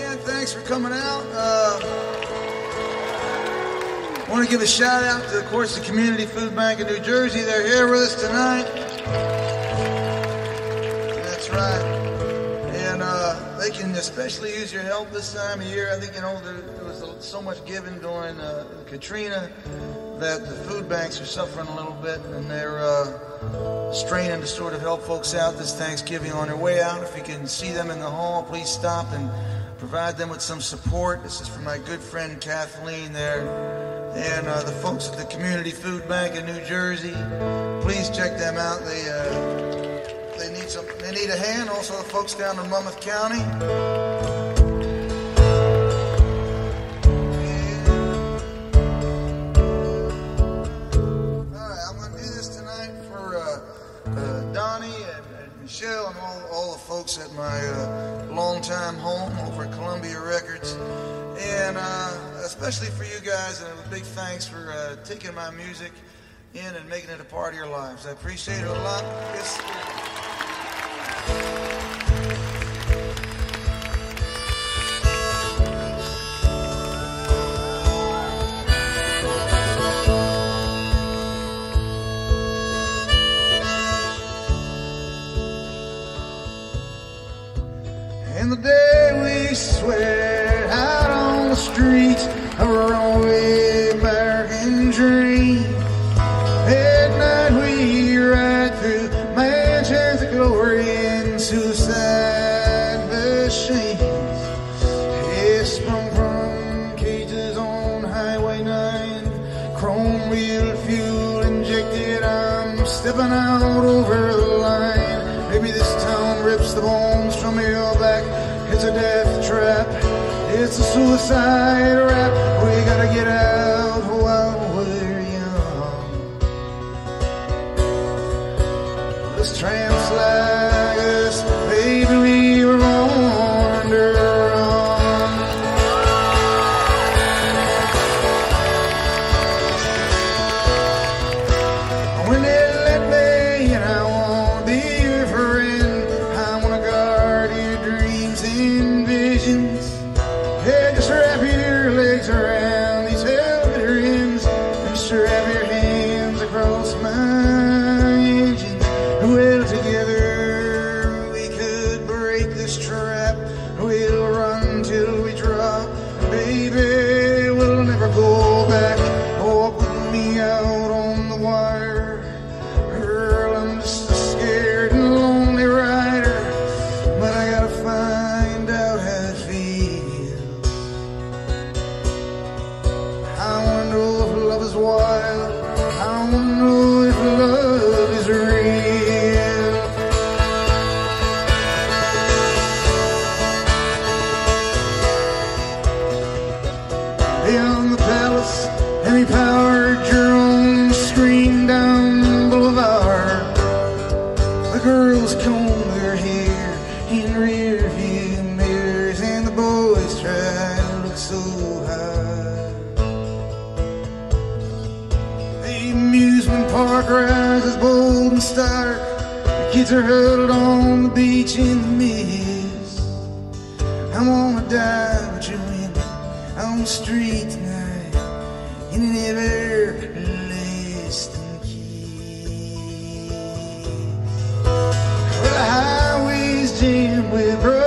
again, thanks for coming out. I want to give a shout out to, of course, the Community Food Bank of New Jersey. They're here with us tonight. That's right. And they can especially use your help this time of year. I think, you know, there was so much given during Katrina that the food banks are suffering a little bit, and they're straining to sort of help folks out this Thanksgiving on their way out. If you can see them in the hall, please stop and provide them with some support. This is from my good friend Kathleen there, and the folks at the Community Food Bank in New Jersey. Please check them out. They need a hand. Also, the folks down in Monmouth County. Michelle and all the folks at my longtime home over at Columbia Records, and especially for you guys, and a big thanks for taking my music in and making it a part of your lives. I appreciate it a lot. And the day we sweat out on the streets of our only American dream. At night we ride through mansions of glory and suicide machines. It's sprung from cages on Highway 9, chrome wheel fuel injected. I'm stepping out over the line. Maybe this town rips the bones from your back. It's a death trap, it's a suicide rap. We gotta get out while we're young. Those tramps like us, baby, we were born to run. When they let me in, I wanna be your friend. I wanna guard your dreams and visions. Hey, just wrap your legs around these velvet rims and strap your hands across my engines. Well, together we could break this trap. We'll run till we drop. Baby, we'll never go back. Walk with me out on the wire. Girl, I'm just a scared and lonely rider, but I gotta find out how it feels. I wanna know if love is wild. I wanna know if love is real. Beyond the palace, heavy-powered drones scream down the boulevard. The girls comb their hair in rear-view mirrors, and the boys try to look so high. The amusement park rises bold and stark. The kids are huddled on the beach in the mist. I wanna die with you on the street tonight in an everlasting kiss. Well, the highways jammed with